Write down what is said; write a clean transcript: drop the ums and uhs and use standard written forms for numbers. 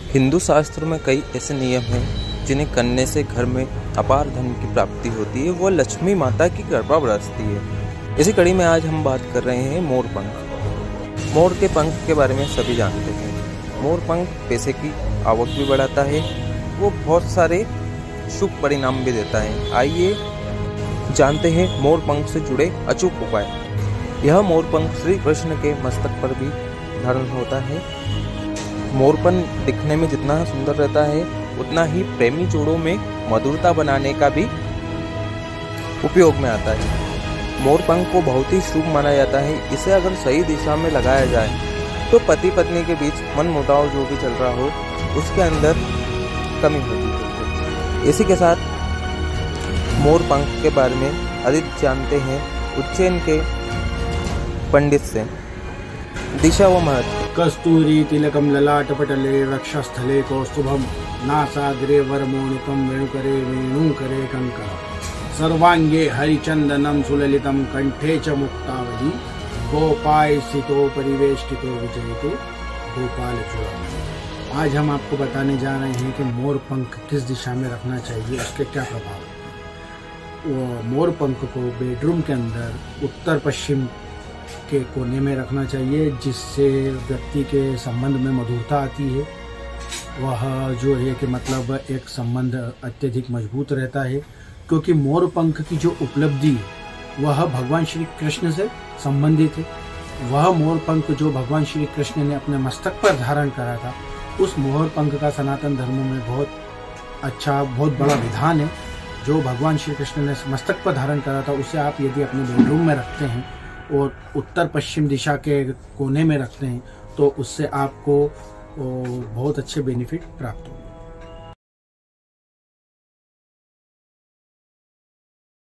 हिंदू शास्त्रों में कई ऐसे नियम हैं जिन्हें करने से घर में अपार धन की प्राप्ति होती है, वो लक्ष्मी माता की कृपा बरसती है। इसी कड़ी में आज हम बात कर रहे हैं मोर पंख। मोर के पंख के बारे में सभी जानते हैं। मोर पंख पैसे की आवक भी बढ़ाता है, वो बहुत सारे शुभ परिणाम भी देता है। आइए जानते हैं मोर पंख से जुड़े अचूक उपाय। यह मोर पंख श्री कृष्ण के मस्तक पर भी धारण होता है। मोरपंख दिखने में जितना सुंदर रहता है उतना ही प्रेमी जोड़ों में मधुरता बनाने का भी उपयोग में आता है। मोरपंख को बहुत ही शुभ माना जाता है। इसे अगर सही दिशा में लगाया जाए तो पति पत्नी के बीच मनमुटाव जो भी चल रहा हो उसके अंदर कमी होती है। इसी के साथ मोरपंख के बारे में अधिक जानते हैं उज्जैन के पंडित से। दिशा व महत्व। कस्तूरी तिलकम ललाटपटले वक्षस्थले कौस्तुभम नासाग्रे वरमोणिकम वेणुकरे वेणुकरे कंकर सर्वांगे हरिचंदनम सुललितम कंठे च मुक्तावली गोपाय स्थितो परिवेष्टितो विजयते गोपाल चूड़ामणि। आज हम आपको बताने जा रहे हैं कि मोर पंख किस दिशा में रखना चाहिए, उसके क्या प्रभाव। वो मोर पंख को बेडरूम के अंदर उत्तर पश्चिम के कोने में रखना चाहिए, जिससे व्यक्ति के संबंध में मधुरता आती है। वह जो है कि मतलब एक संबंध अत्यधिक मजबूत रहता है, क्योंकि मोर पंख की जो उपलब्धि वह भगवान श्री कृष्ण से संबंधित है। वह मोर पंख जो भगवान श्री कृष्ण ने अपने मस्तक पर धारण करा था, उस मोर पंख का सनातन धर्म में बहुत बड़ा विधान है। जो भगवान श्री कृष्ण ने मस्तक पर धारण करा था, उसे आप यदि अपने बेडरूम में रखते हैं और उत्तर पश्चिम दिशा के कोने में रखते हैं तो उससे आपको बहुत अच्छे बेनिफिट प्राप्त होंगे।